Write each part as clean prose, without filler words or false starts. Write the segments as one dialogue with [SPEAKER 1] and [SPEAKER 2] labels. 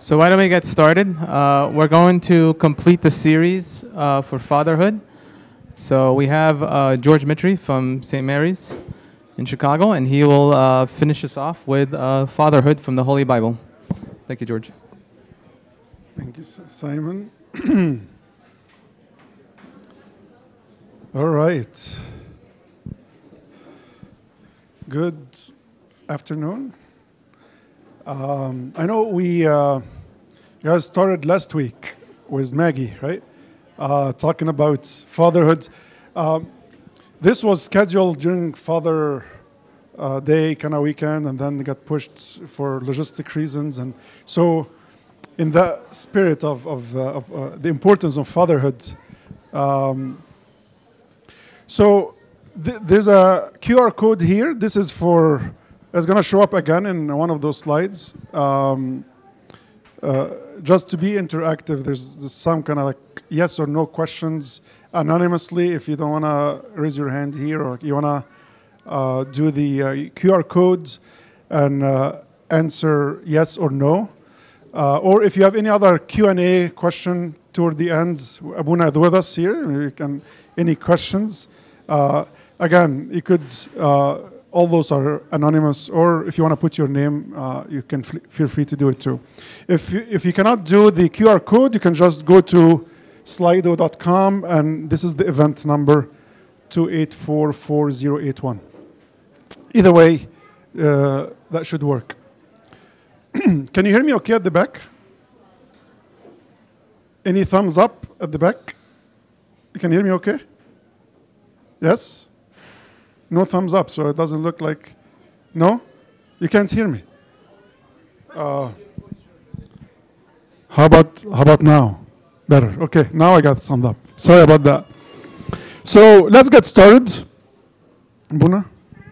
[SPEAKER 1] So why don't we get started? We're going to complete the series for Fatherhood. So we have George Mitri from St. Mary's in Chicago, and he will finish us off with Fatherhood from the Holy Bible. Thank you, George.
[SPEAKER 2] Thank you, Simon. All right. Good afternoon. I know you guys started last week with Maggie, right? Talking about fatherhood. This was scheduled during Father Day kind of weekend, and then it got pushed for logistic reasons. And so, in the spirit of the importance of fatherhood, there's a QR code here. This is for. It's going to show up again in one of those slides. Just to be interactive, there's some kind of like yes or no questions anonymously. If you don't want to raise your hand here, or you want to do the QR code and answer yes or no. Or if you have any other Q&A question toward the end, Abuna is with us here. You can, any questions? Again, you could... all those are anonymous, or if you want to put your name, you can feel free to do it too. If you cannot do the QR code, you can just go to slido.com, and this is the event number 2844081. Either way, that should work. Can you hear me okay at the back? Any thumbs up at the back? You can hear me okay? Yes? No thumbs up, so it doesn't look like... No? You can't hear me. How about now? Better. Okay, now I got thumbs up. Sorry about that. So let's get started. Buna?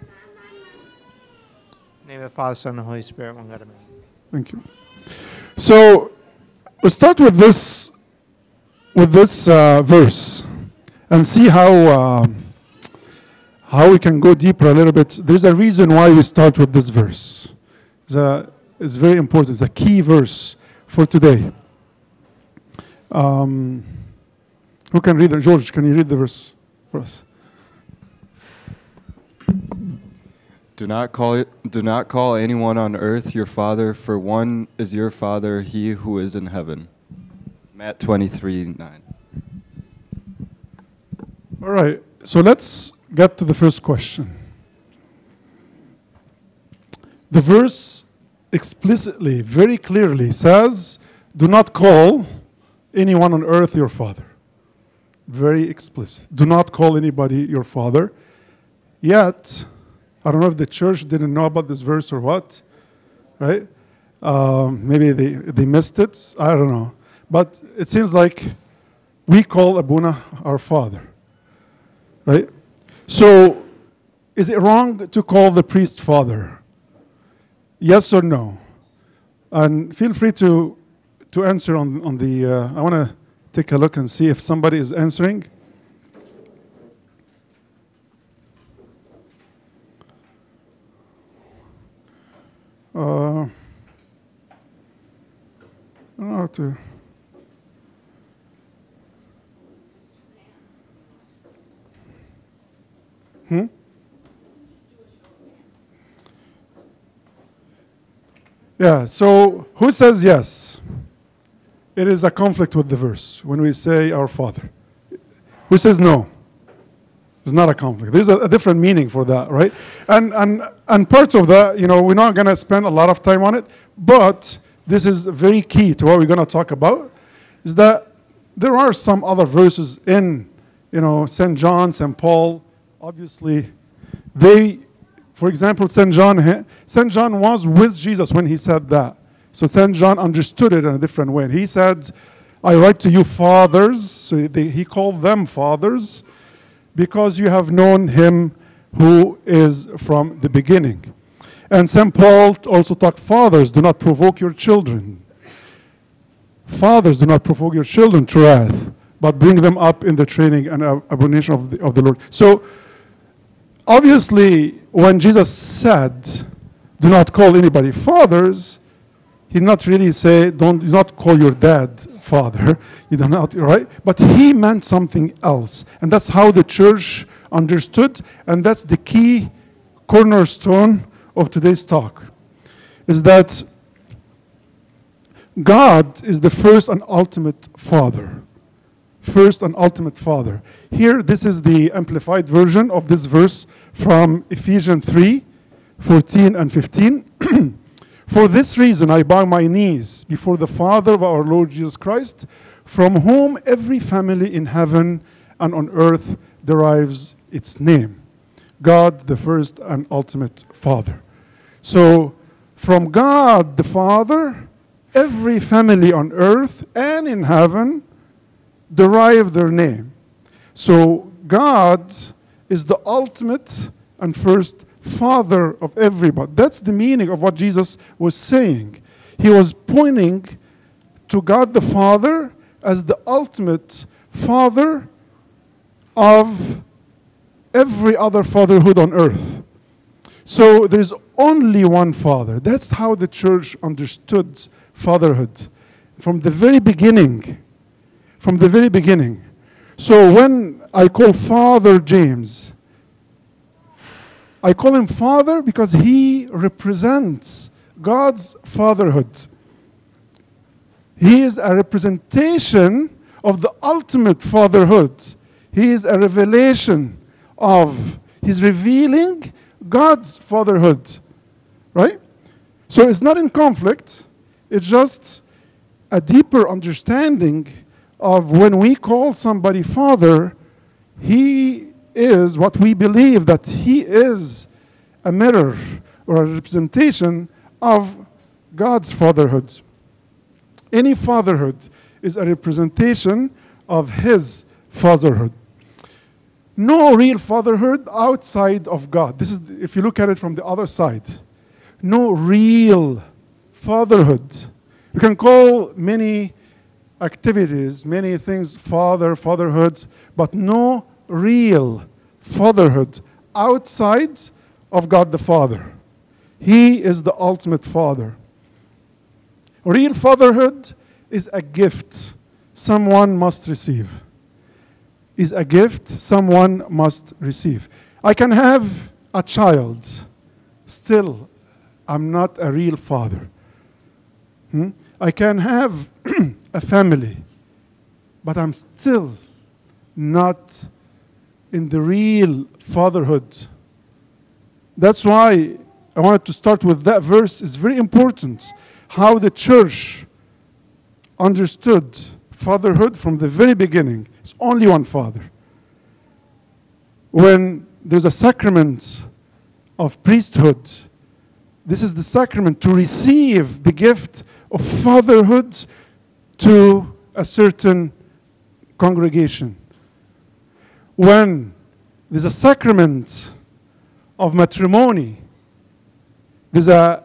[SPEAKER 3] Name of the Father, Son, and Holy Spirit, one God, amen.
[SPEAKER 2] Thank you. So we'll start with this verse and see how we can go deeper a little bit. There's a reason why we start with this verse. It's very important. It's a key verse for today. Who can read it? George, can you read the verse for us?
[SPEAKER 4] Do not call anyone on earth your father, for one is your Father, he who is in heaven. Matt 23:9.
[SPEAKER 2] All right. So let's get to the first question. The verse explicitly, very clearly says, do not call anyone on earth your father. Very explicit. Do not call anybody your father. Yet, I don't know if the church didn't know about this verse or what, right? Maybe they missed it. I don't know. But it seems like we call Abuna our father, right? So, is it wrong to call the priest father? Yes or no? And feel free to answer on the... I want to take a look and see if somebody is answering. I don't know how to... Yeah, so who says yes? It is a conflict with the verse when we say our Father. Who says no? It's not a conflict. There's a different meaning for that, right? And part of that, we're not going to spend a lot of time on it, but this is very key to what we're going to talk about, is that there are some other verses in, St. John, St. Paul, obviously, for example, St. John was with Jesus when he said that. So St. John understood it in a different way. He said, I write to you fathers. So he called them fathers because you have known him who is from the beginning. And St. Paul also taught fathers, do not provoke your children. Fathers, do not provoke your children to wrath, but bring them up in the training and admonition of the Lord. So obviously, when Jesus said, do not call anybody fathers, He did not really say, do not call your dad father. You do not, right? But he meant something else. And that's how the church understood. And that's the key cornerstone of today's talk. Is that God is the first and ultimate Father. First and ultimate Father. Here, this is the amplified version of this verse from Ephesians 3:14 and 15. For this reason, I bow my knees before the Father of our Lord Jesus Christ, from whom every family in heaven and on earth derives its name. God, the first and ultimate Father. So, from God the Father, every family on earth and in heaven derive their name. So God is the ultimate and first Father of everybody. That's the meaning of what Jesus was saying. He was pointing to God the Father as the ultimate Father of every other fatherhood on earth. So there's only one Father. That's how the church understood fatherhood from the very beginning. From the very beginning. So when I call Father James, I call him Father because he represents God's fatherhood. He is a representation of the ultimate fatherhood. He is a revelation of, he's revealing God's fatherhood, right? So it's not in conflict. It's just a deeper understanding of when we call somebody Father, he is what we believe that he is a mirror or a representation of God's fatherhood. Any fatherhood is a representation of his fatherhood. No real fatherhood outside of God. This is, if you look at it from the other side, no real fatherhood. You can call many activities, many things fatherhood, but no real fatherhood outside of God the Father. He is the ultimate Father. Real fatherhood is a gift someone must receive. Is a gift someone must receive. I can have a child, still I'm not a real father. I can have a family, but I'm still not in the real fatherhood. That's why I wanted to start with that verse. It's very important how the church understood fatherhood from the very beginning. It's only one Father. When there's a sacrament of priesthood, this is the sacrament to receive the gift of fatherhood to a certain congregation. When there's a sacrament of matrimony, there's a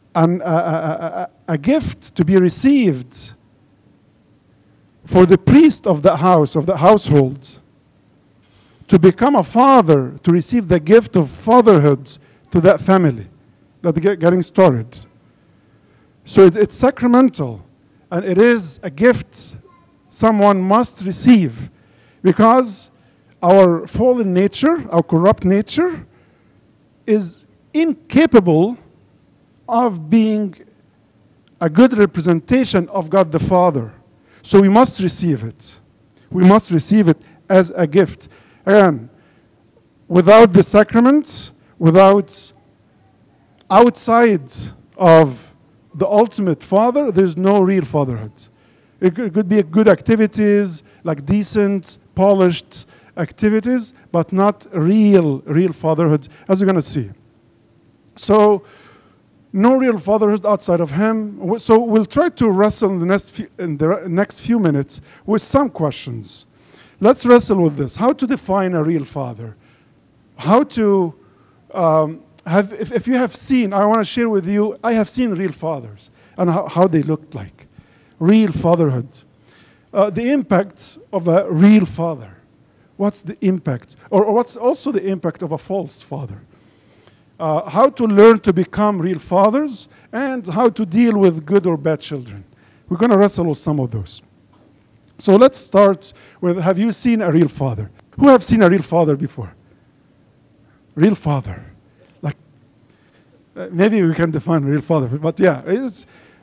[SPEAKER 2] gift to be received for the priest of the house, of the household, to become a father, to receive the gift of fatherhood to that family that getting started. So it's sacramental, and it is a gift someone must receive, because our fallen nature, our corrupt nature, is incapable of being a good representation of God the Father. So we must receive it. We must receive it as a gift. Again, without the sacrament, without outside of the ultimate Father, there's no real fatherhood. It could be good activities, like decent, polished activities, but not real fatherhood, as we're going to see. So, no real fatherhood outside of him. So we'll try to wrestle in the next few minutes with some questions. Let's wrestle with this. How to define a real father? How to if you have seen, I want to share with you, I have seen real fathers and how they looked like. Real fatherhood. The impact of a real father. What's the impact? Or what's also the impact of a false father? how to learn to become real fathers, and how to deal with good or bad children. We're going to wrestle with some of those. So let's start with, have you seen a real father? Who have seen a real father before? Real father. Like, maybe we can define real father, but yeah, it's,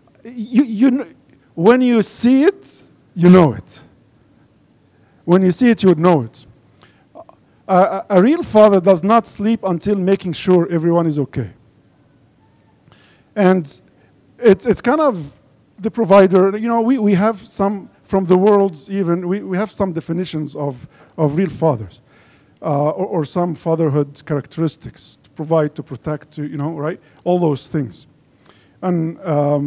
[SPEAKER 2] when you see it, you know it. When you see it, you would know it. A real father does not sleep until making sure everyone is okay. And it's kind of the provider. You know, we have some, from the world even, we have some definitions of real fathers, or some fatherhood characteristics: to provide, to protect, to, you know, right? All those things. And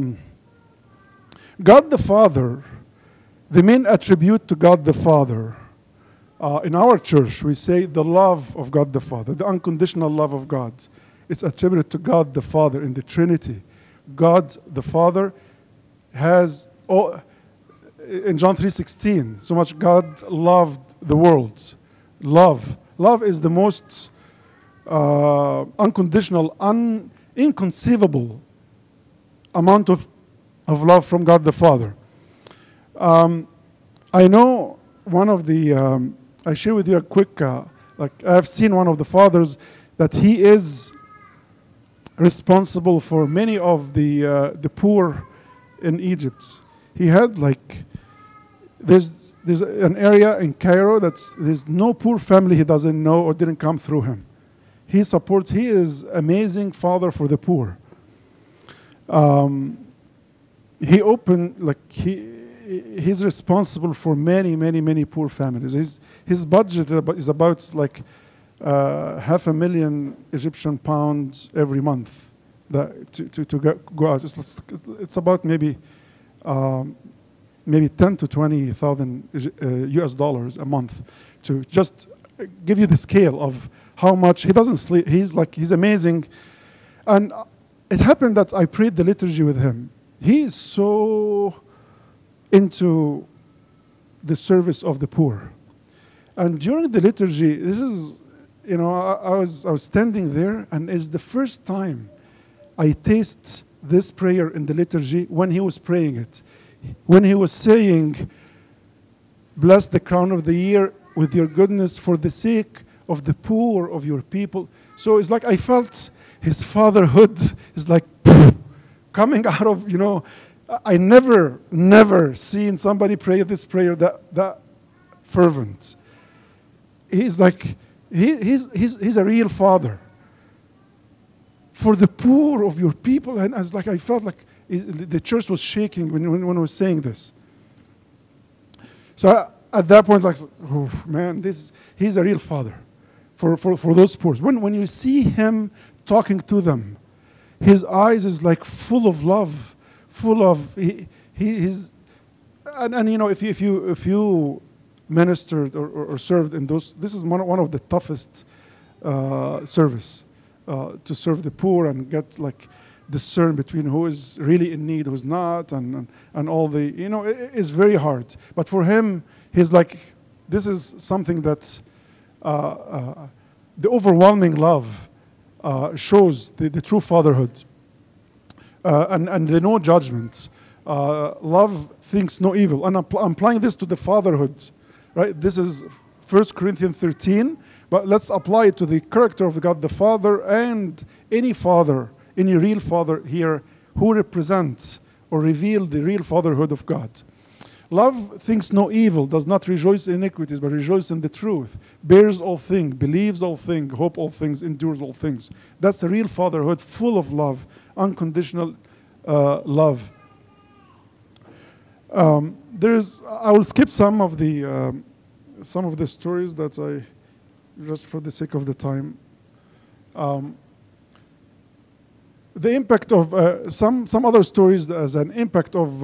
[SPEAKER 2] God the Father, the main attribute to God the Father, in our church, we say the love of God the Father, the unconditional love of God. It's attributed to God the Father in the Trinity. God the Father has, in John 3:16, so much God loved the world. Love is the most unconditional, inconceivable amount of love from God the Father. I know one of the, I share with you a quick, like I've seen one of the fathers that he is responsible for many of the poor in Egypt. He had like, there's an area in Cairo there's no poor family he doesn't know or didn't come through him. He is amazing father for the poor. He opened, like he's responsible for many poor families. His budget is about like $500,000 Egyptian pounds every month to go out. It's about maybe 10 to 20,000 US dollars a month, to just give you the scale of how much he doesn't sleep. He's amazing. And it happened that I prayed the liturgy with him. He is so into the service of the poor. And during the liturgy, this is, you know, I was standing there, and it's the first time I taste this prayer in the liturgy when he was praying it. When he was saying, bless the crown of the year with your goodness for the sake of the poor of your people. So it's like I felt his fatherhood is like coming out of, you know, I never seen somebody pray this prayer that fervent. He's like, he's a real father for the poor of your people. And I felt like the church was shaking when I was saying this. So at that point, like, oh man, he's a real father for those poor. When you see him talking to them, his eyes is like full of love, full of he's and you know, if you ministered or served in those, this is one of the toughest service to serve the poor and get like discern between who is really in need, who's not, and all the, you know, it is very hard. But for him, he's like, this is something that the overwhelming love shows the true fatherhood, and the no judgment. Love thinks no evil. And I'm applying this to the fatherhood, right? This is 1 Corinthians 13, but let's apply it to the character of God the Father, and any father, any real father here who represents or reveal the real fatherhood of God. Love thinks no evil, does not rejoice in iniquities, but rejoices in the truth, bears all things, believes all things, hope all things, endures all things. That's the real fatherhood, full of love, unconditional love. I will skip some of the stories that I, just for the sake of the time. The impact of some other stories as an impact of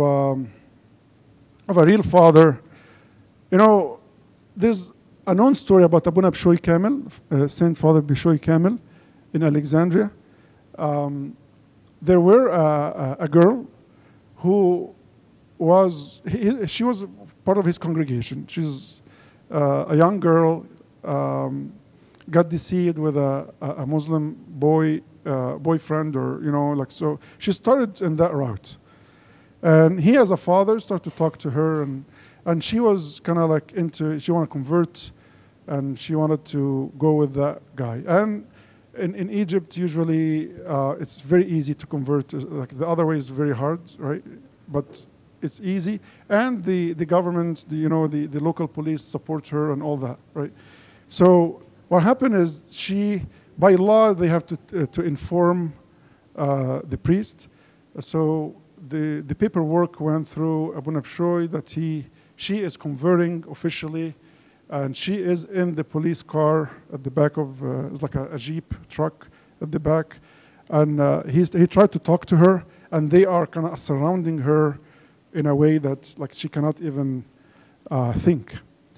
[SPEAKER 2] a real father. You know, there's a known story about Abuna Bishoy Kamel, Saint Father Bishoy Kamel in Alexandria. There were a girl who she was part of his congregation. She's a young girl, got deceived with a Muslim boy boyfriend, or like, so she started in that route. And he, as a father, started to talk to her, and she was kind of like she wanted to convert, and she wanted to go with that guy. And in Egypt, usually it's very easy to convert. Like, the other way is very hard, right? But it's easy, and the government, the local police support her and all that, right? So what happened is, by law, they have to inform the priest. So the paperwork went through Abu Nabshoy that she is converting officially, and she is in the police car at the back of it's like a Jeep truck at the back, and he tried to talk to her, and they are kind of surrounding her in a way that, like, she cannot even think.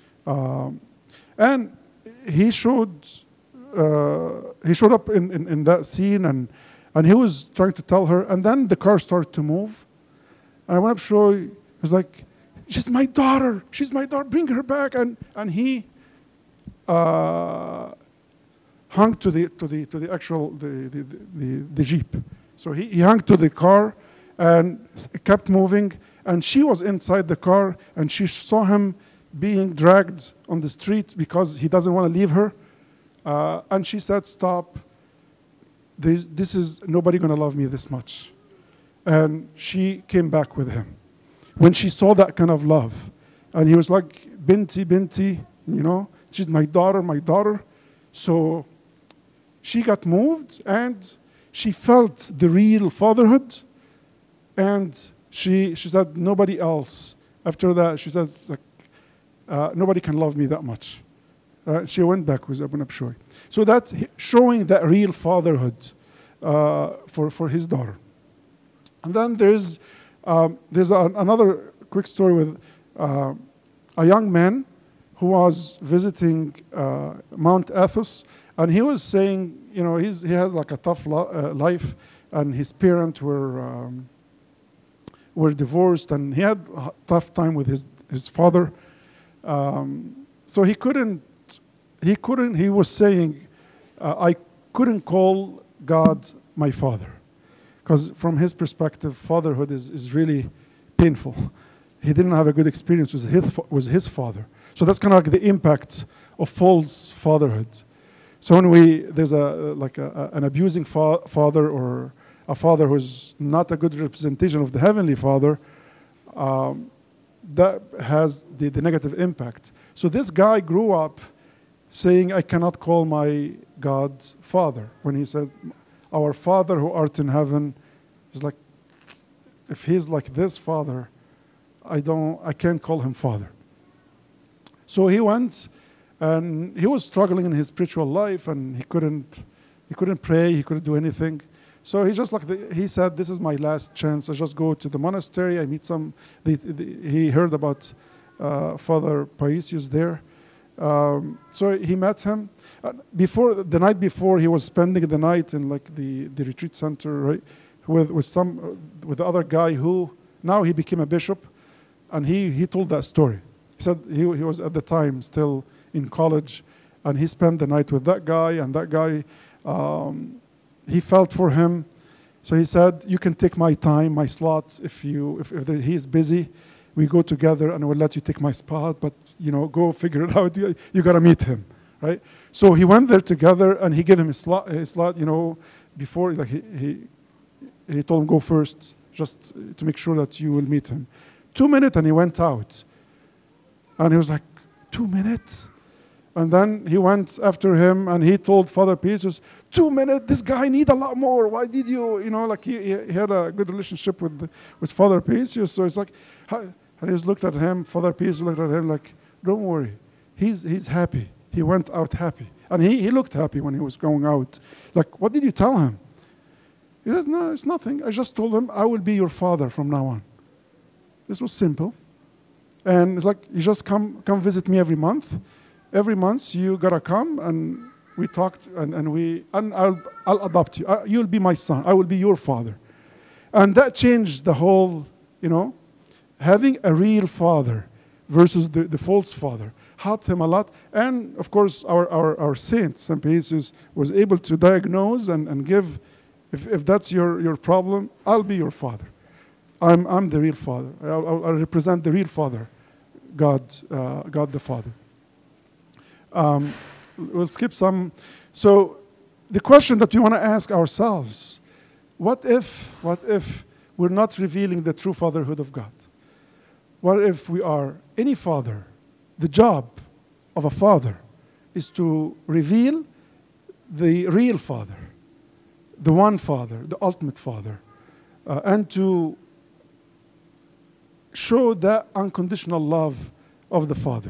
[SPEAKER 2] And he showed up in that scene, and he was trying to tell her, and then the car started to move, and I went up to show, he was like, she's my daughter, bring her back, and he hung to the actual the Jeep. So he hung to the car and kept moving, and she was inside the car, and she saw him being dragged on the street because he doesn't want to leave her. And she said, stop, this is nobody going to love me this much. And she came back with him. When she saw that kind of love, and he was like, binti, she's my daughter. So she got moved, and she felt the real fatherhood, and she said, nobody else. After that, she said, like, nobody can love me that much. She went back with Abu Nabshoy. So that's showing that real fatherhood for his daughter. And then there's another quick story with a young man who was visiting Mount Athos, and he was saying, he has like a tough life, and his parents were divorced, and he had a tough time with his father. So he was saying, I couldn't call God my father, because from his perspective, fatherhood is really painful. He didn't have a good experience with his father. So that's kind of like the impact of false fatherhood. So when there's an abusing father, or a father who's not a good representation of the Heavenly Father, that has the negative impact. So this guy grew up saying, I cannot call my God Father. When he said, our Father who art in heaven, he's like, if he's like this Father, I can't call him Father. So he went, and he was struggling in his spiritual life, and he couldn't pray, he couldn't do anything. So he just he said, this is my last chance. I just go to the monastery. I meet he heard about Father Paisius there. So he met him. The night before, he was spending the night in the retreat center, right, with the other guy who now he became a bishop, and he told that story. He said he was at the time still in college, and he spent the night with that guy, and that guy, he felt for him. So he said, you can take my time, my slots, if he's busy, we go together, and I will let you take my spot, but go figure it out. You got to meet him, right? So he went there together, and he gave him his slot, before, he told him, go first, just to make sure that you will meet him. 2 minutes, and he went out. And he was like, 2 minutes? And then he went after him, and he told Father Paisius, 2 minutes, this guy need a lot more. Why did you, he had a good relationship with Father Paisius. So it's like, and he just looked at him, Father Paisius looked at him like, don't worry, he's happy. He went out happy. And he looked happy when he was going out. Like, what did you tell him? He said, no, it's nothing. I just told him, I will be your father from now on. This was simple. And it's like, you just come visit me every month. Every month you gotta come, and we talked, and I'll adopt you. You'll be my son. I will be your father. And that changed the whole, having a real father versus the false father helped him a lot. And of course, our saint, St. Paisius, was able to diagnose and give If that's your problem, I'll be your father. I'm the real father. I'll represent the real father, God the Father. We'll skip some. So the question that we want to ask ourselves, what if we're not revealing the true fatherhood of God? What if we are any father? The job of a father is to reveal the real father, the one father, the ultimate father, and to show that unconditional love of the Father.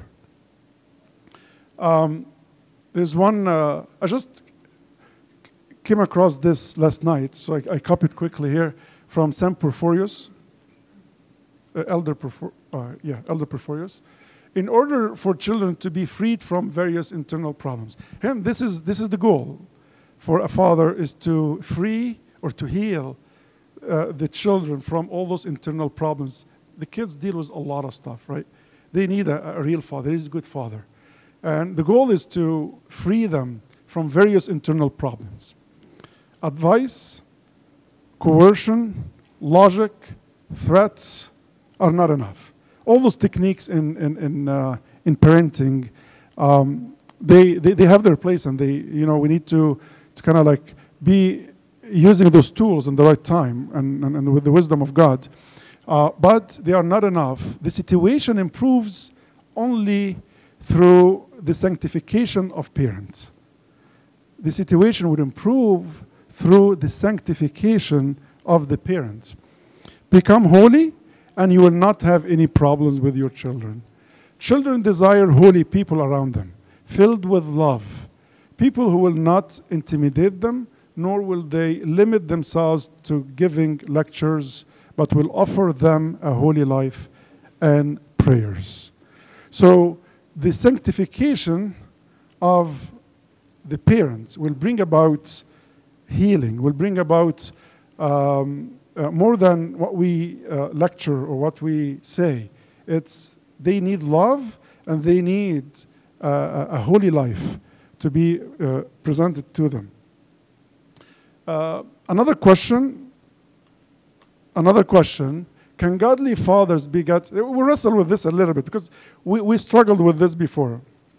[SPEAKER 2] There's one, I just came across this last night, so I copied quickly here from St. Porphyrius, Elder Porphyrius. In order for children to be freed from various internal problems. And this is the goal for a father, is to free or to heal the children from all those internal problems. The kids deal with a lot of stuff, right? They need a real father. He's a good father. And the goal is to free them from various internal problems. Advice, coercion, logic, threats are not enough. All those techniques in parenting, they have their place, and we need to kind of like be using those tools in the right time and with the wisdom of God. But they are not enough. The situation improves only through the sanctification of parents. The situation would improve through the sanctification of the parents. Become holy, and you will not have any problems with your children. Children desire holy people around them, filled with love. People who will not intimidate them, nor will they limit themselves to giving lectures, but will offer them a holy life and prayers. So the sanctification of the parents will bring about healing, will bring about more than what we lecture or what we say. They need love, and they need a holy life to be presented to them. Another question, can godly fathers beget? We'll wrestle with this a little bit because we struggled with this before.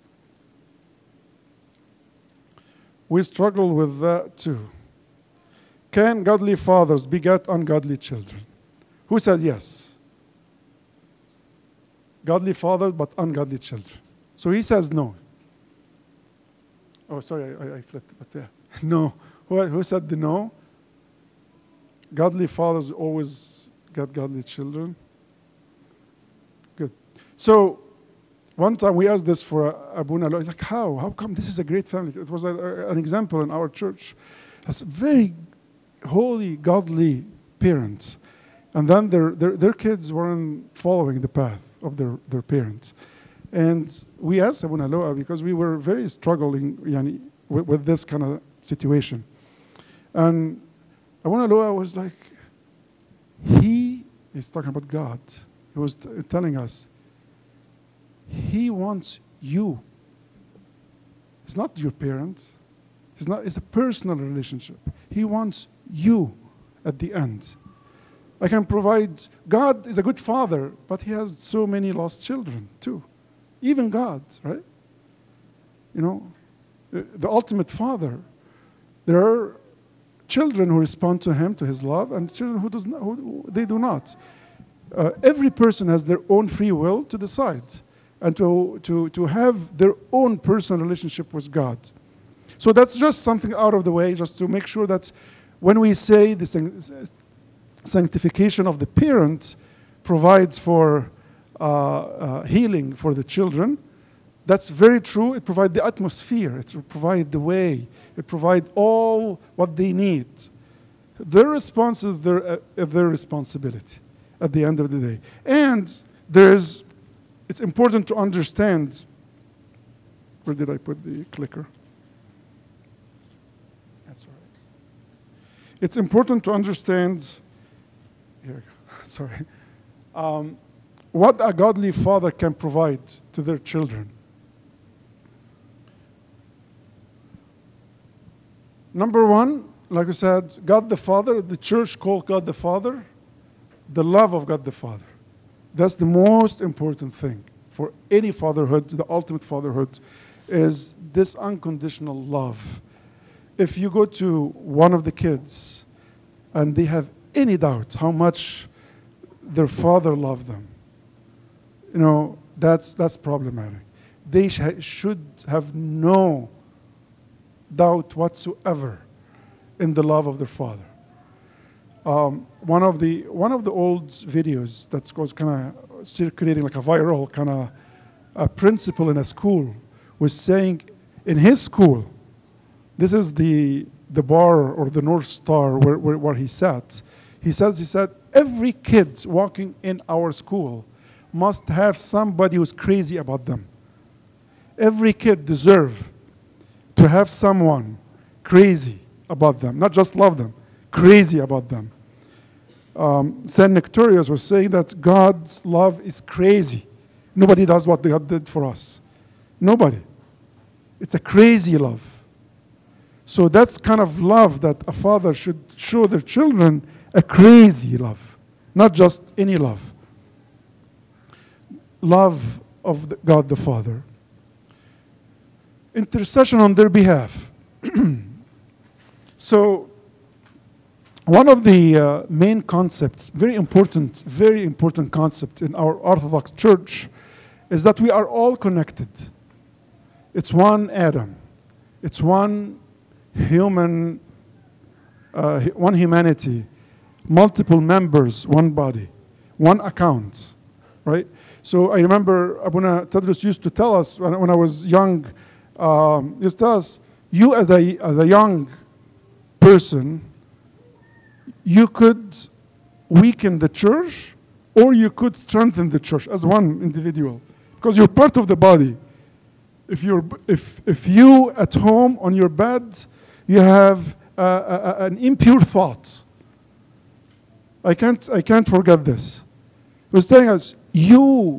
[SPEAKER 2] We struggled with that too. Can godly fathers beget ungodly children? Who said yes? Godly fathers, but ungodly children. So he says no. Oh, sorry, I flipped, but yeah. No. Who said the no? Godly fathers always get godly children. Good. So one time we asked this for Abuna. He's like, how? How come this is a great family? It was an example in our church. As very holy, godly parents. And then their kids weren't following the path of their parents. And we asked Abuna Loa because we were very struggling with this kind of situation. And Abuna Loa was like, he's talking about God. He was telling us, he wants you. It's not your parent. It's a personal relationship. He wants you at the end. I can provide, God is a good father, but he has so many lost children too. Even God, right? The ultimate father. There are children who respond to him, to his love, and children who they do not. Every person has their own free will to decide and to have their own personal relationship with God. So that's just something out of the way, just to make sure that when we say the sanctification of the parent provides for healing for the children, that's very true. It provides the atmosphere. It provides the way. It provides all what they need. Their response is their responsibility at the end of the day. And it's important to understand, where did I put the clicker? That's all right. It's important to understand, here, sorry, what a godly father can provide to their children. Number one, like I said, God the Father, the church called God the Father, the love of God the Father. That's the most important thing for any fatherhood, the ultimate fatherhood, is this unconditional love. If you go to one of the kids and they have any doubt how much their father loved them, you know, that's problematic. They should have no doubt whatsoever in the love of their father. One of the old videos that goes kind of circulating like a viral kind of a principal in a school was saying in his school, this is the bar or the North Star where he sat. He said every kid walking in our school must have somebody who's crazy about them. Every kid deserves to have someone crazy about them, not just love them, crazy about them. Saint Nectarius was saying that God's love is crazy. Nobody does what God did for us. Nobody. It's a crazy love. So that's kind of love that a father should show their children, a crazy love, not just any love. Love of God the Father. Intercession on their behalf. So one of the main concepts, very important concept in our Orthodox Church is that we are all connected. It's one Adam. It's one human, one humanity, multiple members, one body, one account, right? So I remember Abuna Tadrus used to tell us when I was young, used to tell us, you as a young person, you could weaken the church or you could strengthen the church as one individual because you're part of the body. If you at home on your bed, you have an impure thought. I can't forget this. He was telling us, you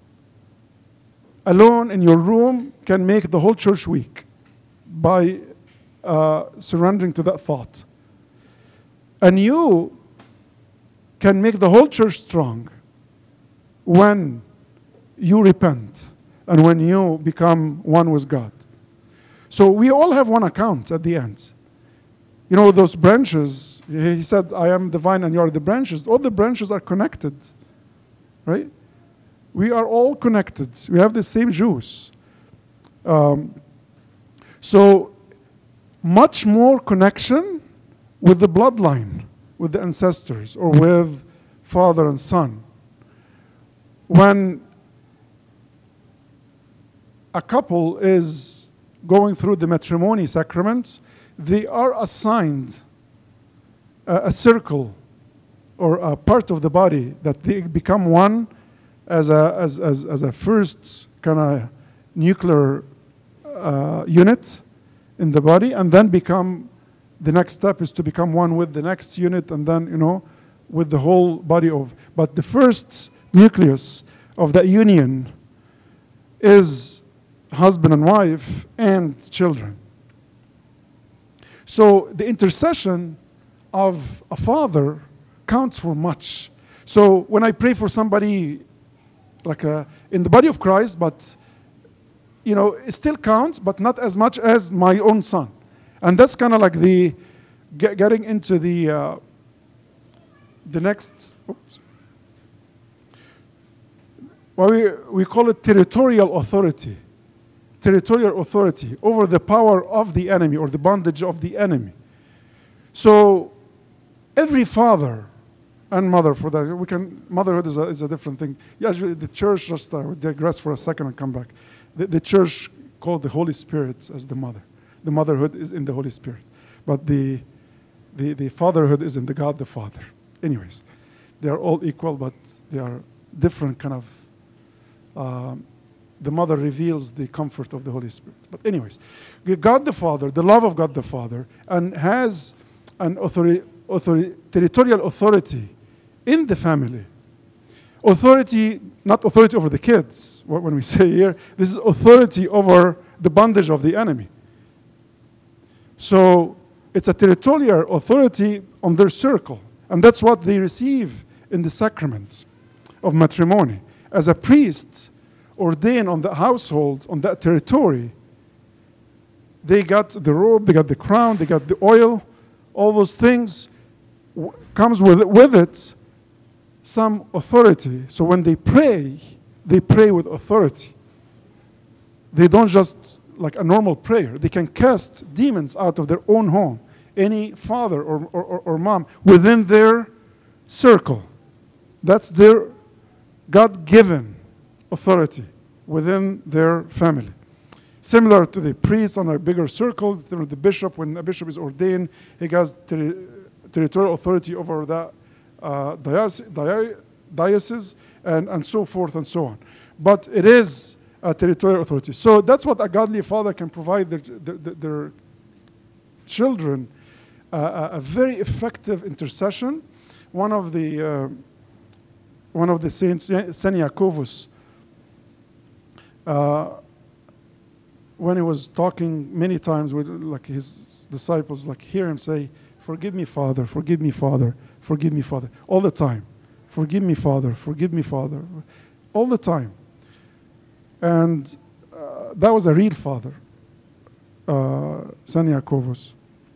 [SPEAKER 2] alone in your room can make the whole church weak by surrendering to that thought. And you can make the whole church strong when you repent and when you become one with God. So we all have one account at the end. You know, those branches, he said, I am the vine and you are the branches. All the branches are connected, right? We are all connected. We have the same juice. So much more connection with the bloodline, with the ancestors, or with father and son. When a couple is going through the matrimony sacrament, they are assigned a circle or a part of the body that they become one as a first kind of nuclear unit in the body, and then the next step is to become one with the next unit, and then, you know, with the whole body of. But the first nucleus of that union is husband and wife and children. So the intercession of a father counts for much. So when I pray for somebody like in the body of Christ, but you know, it still counts, but not as much as my own son. And that's kind of like the getting into the next. Oops. Well, we call it territorial authority. Territorial authority over the power of the enemy or the bondage of the enemy. So every father and mother, for that, motherhood is a different thing. Yeah, the church, just digress for a second and come back. The church called the Holy Spirit as the mother. The motherhood is in the Holy Spirit. But the fatherhood is in the God the Father. Anyways, they are all equal, but they are different kind of. The mother reveals the comfort of the Holy Spirit. But anyways, God the Father, the love of God the Father, and has an territorial authority in the family. Authority, not authority over the kids. When we say here, this is authority over the bondage of the enemy. So it's a territorial authority on their circle. And that's what they receive in the sacrament of matrimony. As a priest ordained on the household, on that territory, they got the robe, they got the crown, they got the oil, all those things comes with it some authority. So when they pray with authority. They don't just like a normal prayer. They can cast demons out of their own home. Any father or mom within their circle. That's their God-given authority within their family. Similar to the priest on a bigger circle, the bishop, when a bishop is ordained, he has territorial authority over that diocese and so forth and so on. But it is a territorial authority. So that's what a godly father can provide their children, a very effective intercession. One of the saints, Saint Jacobus, when he was talking many times with like his disciples, like hear him say, "Forgive me, Father, forgive me, Father, forgive me, Father," all the time. "Forgive me, Father, forgive me, Father," all the time. And that was a real father, Saint Jacobus.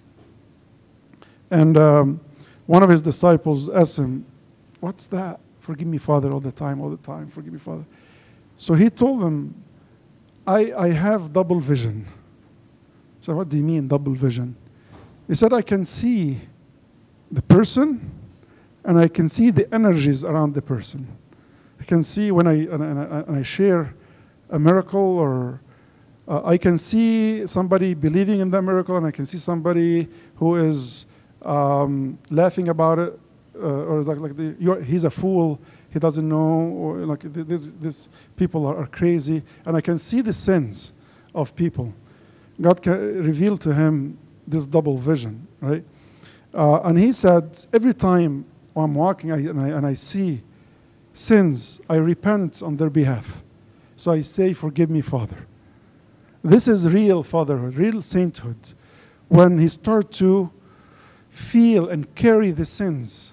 [SPEAKER 2] And one of his disciples asked him, "What's that? Forgive me, Father, all the time, forgive me, Father." So he told them, I have double vision. So what do you mean, double vision? He said, I can see the person and I can see the energies around the person. I can see when I share a miracle, or I can see somebody believing in that miracle, and I can see somebody who is laughing about it, or he's a fool, he doesn't know, or like this people are crazy, and I can see the sins of people. God can reveal to him this double vision, right? And he said, every time I'm walking and I see sins, I repent on their behalf. So I say, "Forgive me, Father." This is real fatherhood, real sainthood, when he starts to feel and carry the sins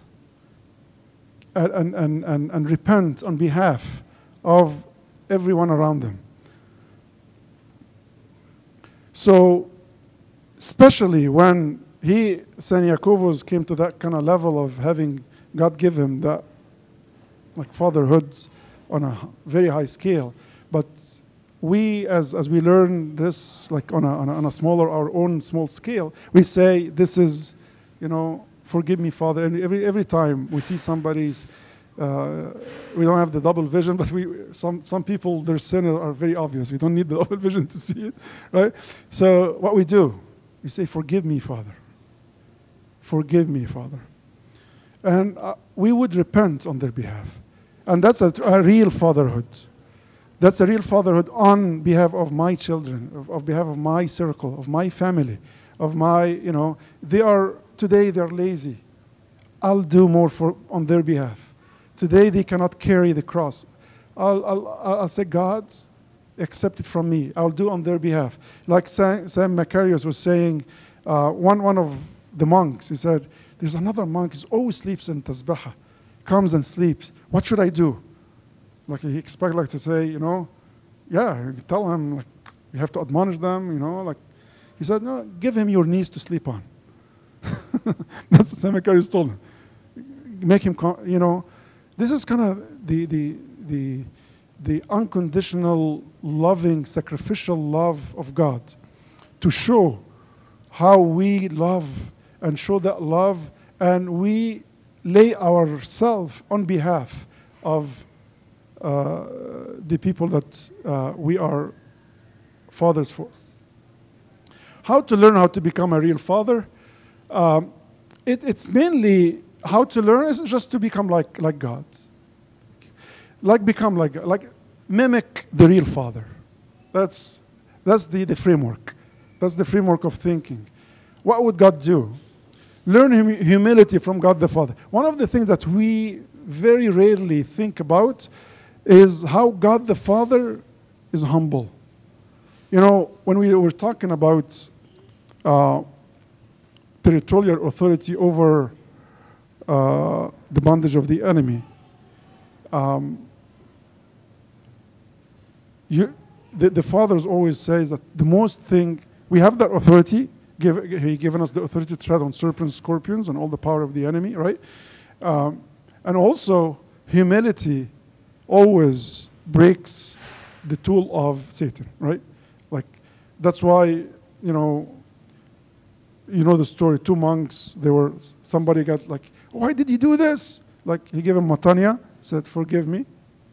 [SPEAKER 2] and repent on behalf of everyone around them. So, especially when Saint Jacobus came to that kind of level of having God give him that like fatherhood on a very high scale. But we, as we learn this like on a smaller, our own small scale, we say this is, forgive me, Father. And every time we see somebody's, we don't have the double vision, but some people, their sin are very obvious. We don't need the double vision to see it, right? So what we do, we say, "Forgive me, Father. Forgive me, Father." And we would repent on their behalf. And that's a real fatherhood. That's a real fatherhood on behalf of my children, of behalf of my circle, of my family, of my, today they're lazy. I'll do more on their behalf. Today they cannot carry the cross. I'll say, "God, accept it from me. I'll do on their behalf." Like Sam Macarius was saying, one of the monks, he said, "There's another monk, he always sleeps in tasbihah, comes and sleeps. What should I do?" Like he expects to say, you tell him, like, you have to admonish them, like. He said, "No, give him your knees to sleep on." That's what Saint Macarius told him. Make him, this is kind of the unconditional, loving, sacrificial love of God, to show how we love and show that love, and we lay ourselves on behalf of the people that we are fathers for. How to learn how to become a real father? It's mainly how to learn is just to become like God. Like mimic the real father. That's the framework. That's the framework of thinking. What would God do? Learn humility from God the Father. One of the things that we very rarely think about is how God the Father is humble. When we were talking about territorial authority over the bondage of the enemy. The fathers always say that the most thing, we have that authority, he given us the authority to tread on serpents, scorpions, and all the power of the enemy, right? And also, humility always breaks the tool of Satan, right? Like, that's why, you know the story, two monks, somebody got like, why did you do this? Like, he gave him matanya, said, forgive me.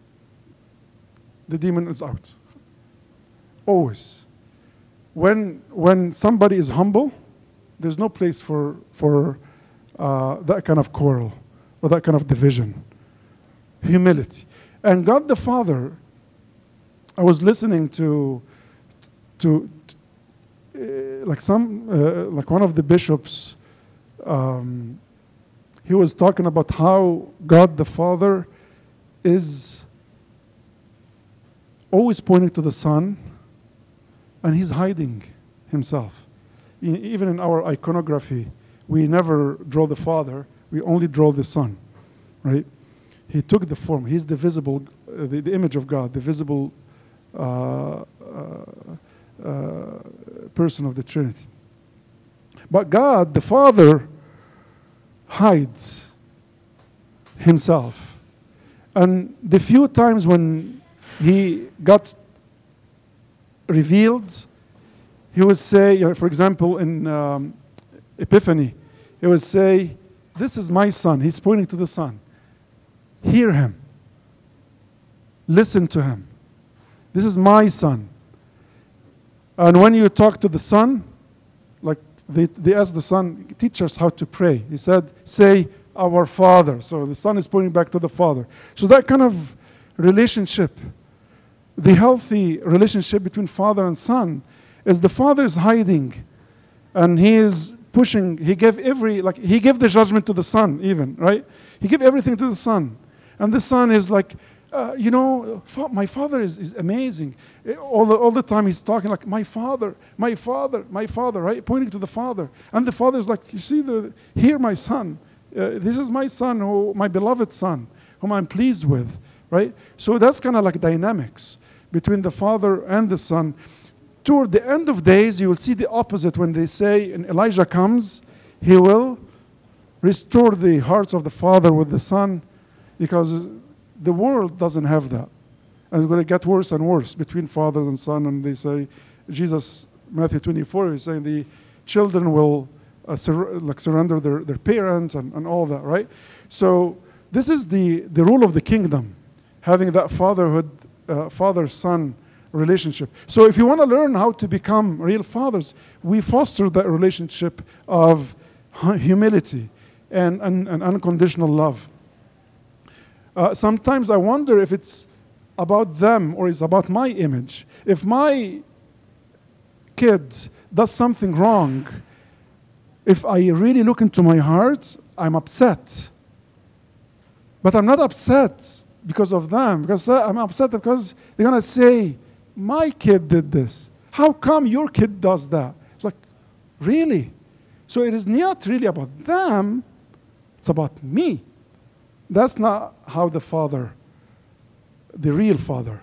[SPEAKER 2] The demon is out. Always. When somebody is humble, there's no place for that kind of quarrel or that kind of division. Humility. And God the Father, I was listening to like one of the bishops, he was talking about how God the Father is always pointing to the Son, and he's hiding himself. Even in our iconography, we never draw the Father, we only draw the Son, right? He took the form. He's the visible, the image of God, the visible person of the Trinity. But God, the Father, hides himself. And the few times when he got revealed, he would say, for example, in Epiphany, he would say, this is my Son. He's pointing to the Son. Hear him. Listen to him. This is my Son. And when you talk to the Son, like they asked the Son, teach us how to pray. He said, say, our Father. So the Son is pointing back to the Father. So that kind of relationship, the healthy relationship between Father and Son, is the Father is hiding, and he is pushing. He gave the judgment to the Son, even, right? He gave everything to the Son, and the Son is like, my Father is amazing. All the time he's talking like, my Father, my Father, my Father, right? Pointing to the Father, and the Father is like, you see, here my Son. This is my Son, my beloved Son, whom I'm pleased with, right? So that's kind of like dynamics between the Father and the Son. Toward the end of days, you will see the opposite when they say, and Elijah comes, he will restore the hearts of the Father with the Son, because the world doesn't have that. And it's going to get worse and worse between Father and Son. And they say, Jesus, Matthew 24, he's saying the children will surrender their parents and all that, right? So this is the rule of the kingdom, having that fatherhood, father-son relationship. So if you want to learn how to become real fathers, we foster that relationship of humility and unconditional love. Sometimes I wonder if it's about them or it's about my image. If my kid does something wrong, if I really look into my heart, I'm upset. But I'm not upset because of them, because I'm upset because they're going to say, my kid did this. How come your kid does that? It's like, really? So it is not really about them, it's about me. That's not how the Father, the real Father,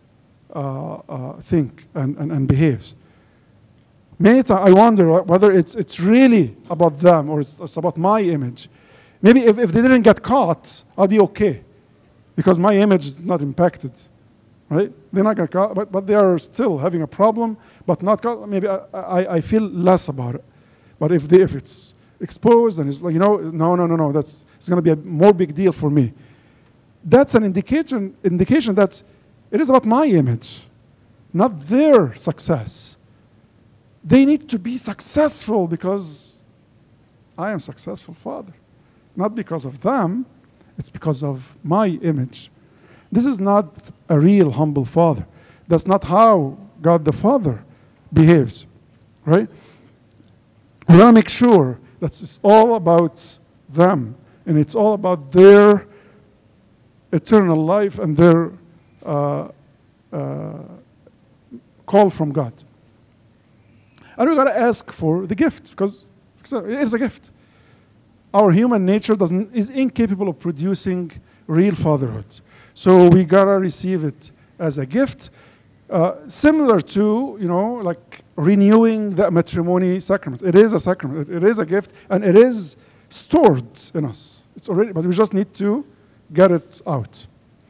[SPEAKER 2] think and behaves. Many times I wonder whether it's really about them or it's about my image. Maybe if they didn't get caught, I'll be okay, because my image is not impacted, right? They're not get caught, but they are still having a problem, but not caught. Maybe I feel less about it. But if it's exposed and it's like, no, it's going to be a more big deal for me. That's an indication that it is about my image, not their success. They need to be successful because I am a successful father. Not because of them, it's because of my image. This is not a real humble father. That's not how God the Father behaves, right? We want to make sure that it's all about them, and it's all about their eternal life and their call from God. And we're going to ask for the gift, because So it is a gift. Our human nature is incapable of producing real fatherhood. So we gotta receive it as a gift, similar to, like renewing the matrimony sacrament. It is a sacrament. It is a gift, and it is stored in us. It's already, but we just need to get it out.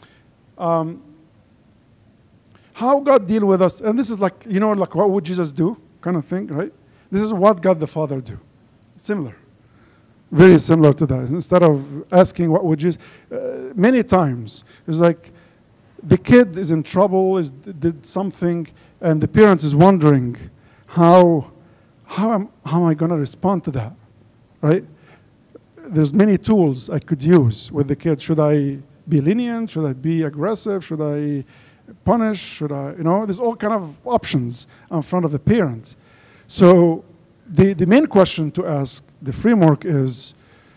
[SPEAKER 2] How God deal with us, and this is like, like what would Jesus do kind of thing, right? This is what God the Father do. Similar. Very similar to that. Instead of asking what would Jesus, many times, it's like the kid is in trouble, did something, and the parent is wondering, how am I going to respond to that, right? There's many tools I could use with the kid. Should I be lenient? Should I be aggressive? Should I punish? Should I, there's all kind of options in front of the parent. So the main question to ask, the framework is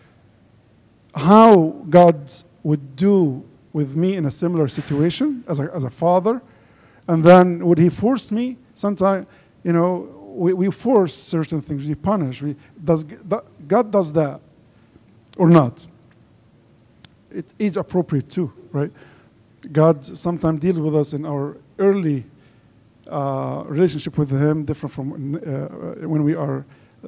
[SPEAKER 2] how God would do with me in a similar situation as a father, and then would he force me? Sometimes, we force certain things, we punish. God does that or not? It is appropriate too, right? God sometimes deals with us in our early relationship with Him, different from when we are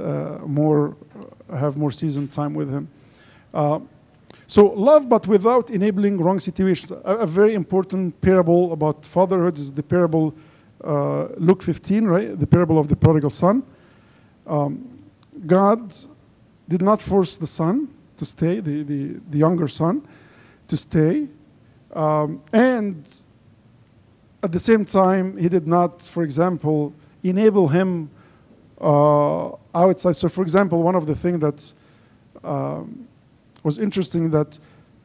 [SPEAKER 2] have more seasoned time with Him. So love, but without enabling wrong situations. A very important parable about fatherhood is the parable, Luke 15, right? The parable of the prodigal son. God did not force the son to stay, the younger son to stay. And at the same time, he did not, for example, enable him outside. So, for example, one of the things that was interesting, that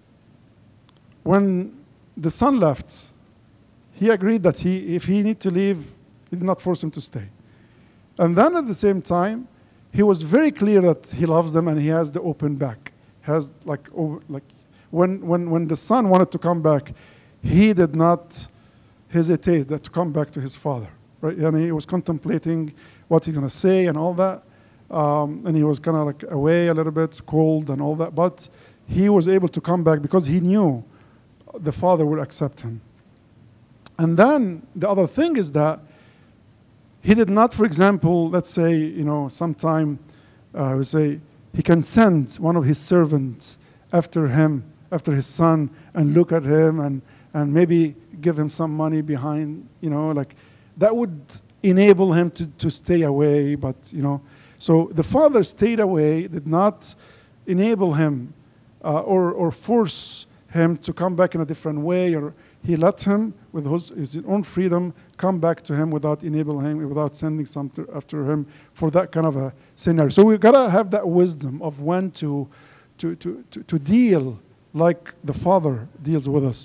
[SPEAKER 2] when the son left, he agreed that if he need to leave, he did not force him to stay. And then at the same time, he was very clear that he loves them and he has the open back. Has like when the son wanted to come back, he did not hesitate to come back to his father, right? And he was contemplating what he's going to say and all that. And he was kind of like away a little bit, cold and all that. But he was able to come back because he knew the father would accept him. And then the other thing is that he did not, for example, let's say, sometime we say he can send one of his servants after his son, and look at him and maybe give him some money behind, like that would enable him to stay away. But, so the father stayed away, did not enable him or force him to come back in a different way, or he let him, with his own freedom, come back to him without enabling him, without sending something after him for that kind of a scenario. So we've got to have that wisdom of when to deal like the Father deals with us.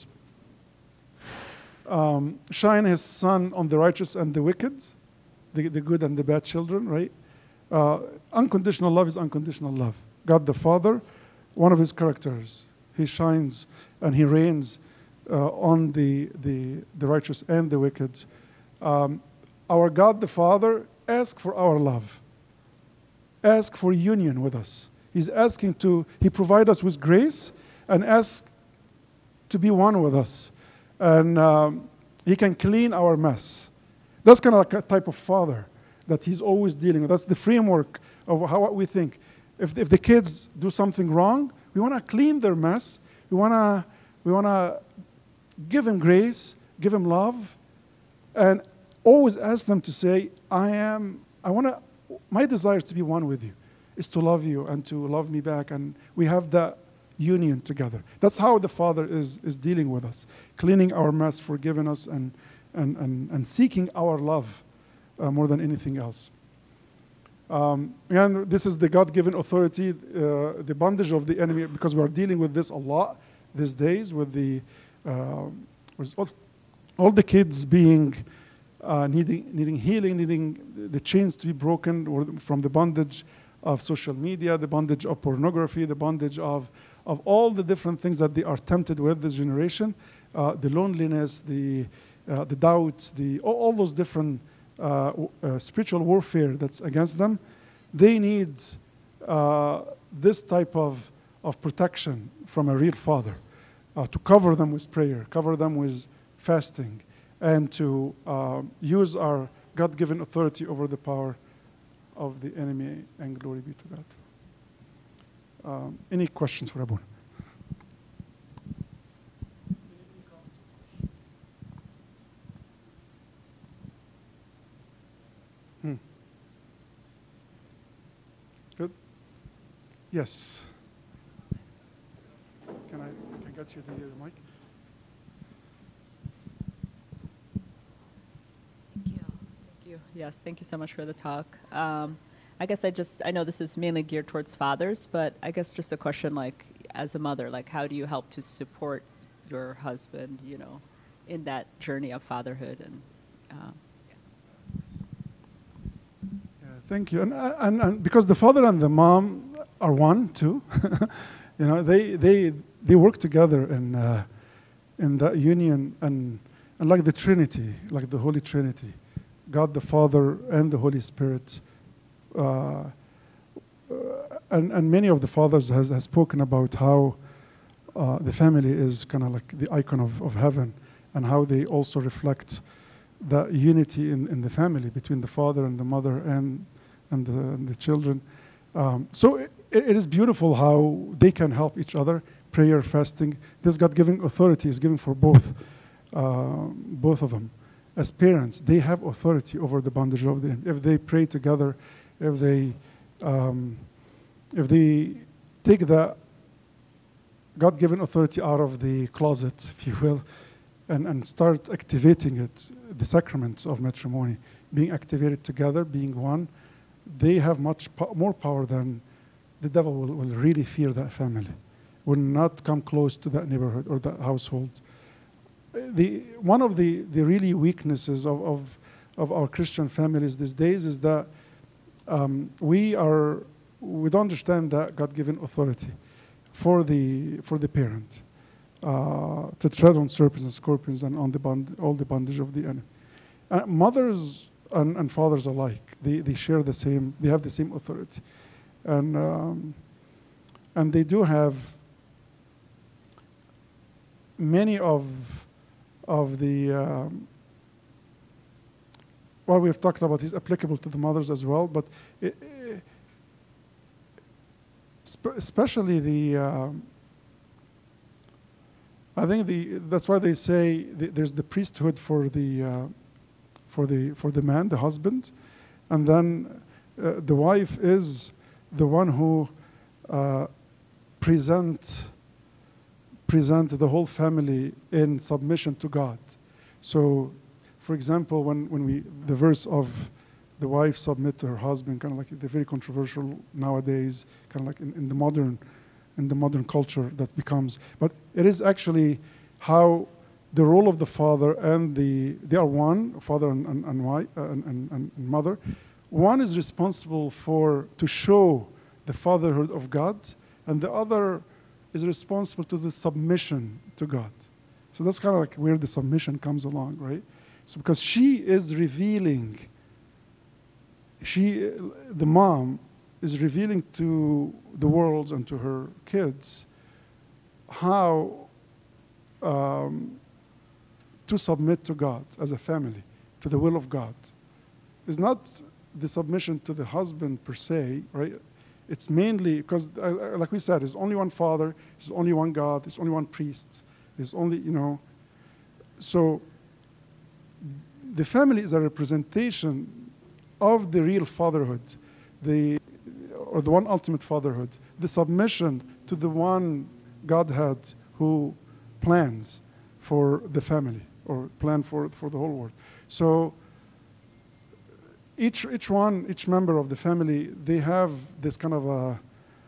[SPEAKER 2] Shine his sun on the righteous and the wicked, the good and the bad children, right? Unconditional love is unconditional love. God the Father, one of his characters, he shines and he reigns on the righteous and the wicked. Our God the Father asks for our love, asks for union with us. He's asking he provide us with grace and asks to be one with us. And he can clean our mess. That's kind of like a type of father that he's always dealing with. That's the framework of what we think. If the kids do something wrong, we want to clean their mess. We want to give him grace, give him love, and always ask them to say, my desire is to be one with you, is to love you and to love me back, and we have that union together. That's how the Father is dealing with us, cleaning our mess, forgiving us, and seeking our love more than anything else. And this is the God-given authority, the bondage of the enemy, because we are dealing with this a lot these days, with all the kids being needing healing, needing the chains to be broken from the bondage of social media, the bondage of pornography, the bondage of all the different things that they are tempted with this generation, the loneliness, the doubts, all those different spiritual warfare that's against them. They need this type of protection from a real father, to cover them with prayer, cover them with fasting, and to use our God-given authority over the power of the enemy, and glory be to God. Any questions for Abuna? Good. Yes. Can I get you the mic?
[SPEAKER 5] Thank you. Thank you. Yes, thank you so much for the talk. I guess I know this is mainly geared towards fathers, but I guess just a question, like, as a mother, like, how do you help to support your husband, you know, in that journey of fatherhood? And
[SPEAKER 2] Thank you. And because the father and the mom are one too, you know, they work together in that union, and like the Trinity, like the Holy Trinity, God the Father and the Holy Spirit. And many of the fathers has spoken about how the family is kind of like the icon of heaven, and how they also reflect the unity in the family between the father and the mother and the children. So it is beautiful how they can help each other. Prayer, fasting. This God-given authority is given for both of them. As parents, they have authority over the bondage of the enemy. If they pray together, if they take the God-given authority out of the closet, if you will, and start activating it, the sacraments of matrimony, being activated together, being one, they have much more power than the devil will really fear that family, will not come close to that neighborhood or that household. One of the really weaknesses of our Christian families these days is that we don't understand that God-given authority for the parent to tread on serpents and scorpions and on all the bondage of the enemy. Mothers and fathers alike, they share the same. They have the same authority, and they do have many of the what we have talked about is applicable to the mothers as well, but especially I think that's why they say there's the priesthood for the man, the husband, and then the wife is the one who present the whole family in submission to God. So, for example, when the verse of the wife submit to her husband, kind of like the very controversial nowadays, kind of like in the modern culture that becomes, but it is actually how the role of the father and they are one, father and wife and mother. One is responsible to show the fatherhood of God, and the other is responsible to the submission to God. So that's kind of like where the submission comes along, right? So because she is revealing, the mom is revealing to the world and to her kids how to submit to God as a family, to the will of God. It's not the submission to the husband per se, right? It's mainly because, like we said, there's only one Father, there's only one God, there's only one priest, there's only, so the family is a representation of the real fatherhood, or the one ultimate fatherhood, the submission to the one Godhead who plans for the family, or plan for the whole world. So each member of the family, they have this kind of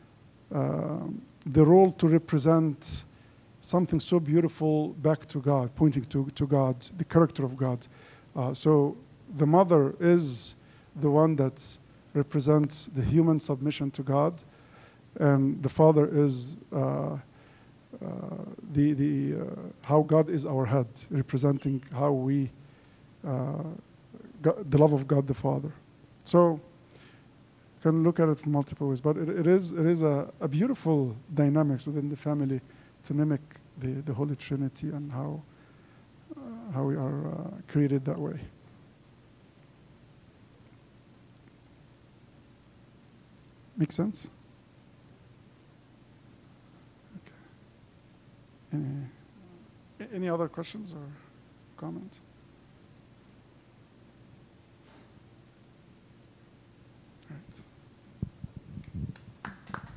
[SPEAKER 2] the role to represent something so beautiful back to God, pointing to God, the character of God. So the mother is the one that represents the human submission to God, and the father is how God is our head, representing how we the love of God the Father. So can look at it from multiple ways, but it is a beautiful dynamics within the family to mimic the Holy Trinity and how we are created that way. Make sense? Okay. Any other questions or comments? All right.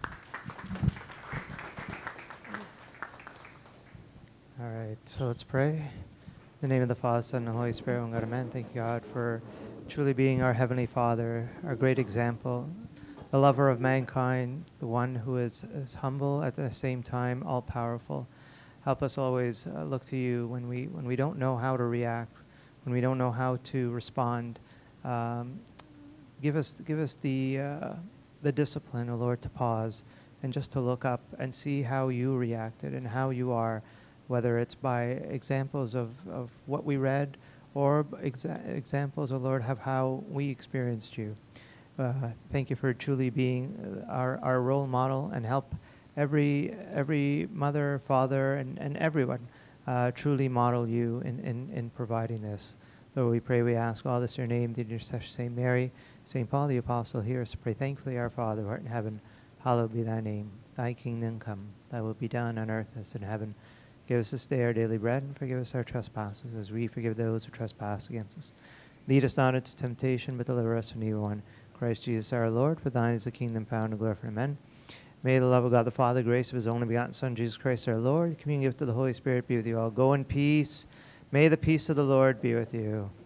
[SPEAKER 3] All right, so let's pray. In the name of the Father, Son, and the Holy Spirit, one God, amen. Thank you, God, for truly being our Heavenly Father, our great example, the lover of mankind, the one who is humble at the same time, all-powerful. Help us always look to you when we don't know how to react, when we don't know how to respond. Give us the discipline, O Lord, to pause and just to look up and see how you reacted and how you are, whether it's by examples of what we read or examples, O Lord, of how we experienced you. Thank you for truly being our role model, and help every mother, father, and everyone truly model you in providing this. Lord, we pray, we ask all this in your name, the intercession of St. Mary, St. Paul the Apostle, hear us pray. Thankfully, our Father, who art in heaven, hallowed be thy name. Thy kingdom come, thy will be done on earth as in heaven. Give us this day our daily bread, and forgive us our trespasses, as we forgive those who trespass against us. Lead us not into temptation, but deliver us from evil one. Christ Jesus our Lord, for thine is the kingdom, power, and glory forever. Amen. May the love of God the Father, grace of his only begotten Son, Jesus Christ our Lord, the communion gift of the Holy Spirit be with you all. Go in peace. May the peace of the Lord be with you.